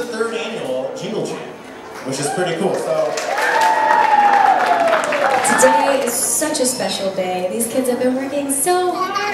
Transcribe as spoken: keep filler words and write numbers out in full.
third annual Jingle Jam, which is pretty cool. So today is such a special day. These kids have been working so hard.